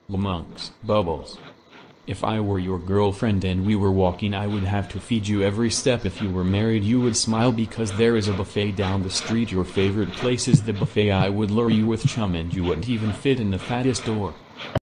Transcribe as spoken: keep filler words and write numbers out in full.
LemonxBubbles. If I were your girlfriend and we were walking, I would have to feed you every step. If you were married, you would smile because there is a buffet down the street. Your favorite place is the buffet. I would lure you with chum and you wouldn't even fit in the fattest door.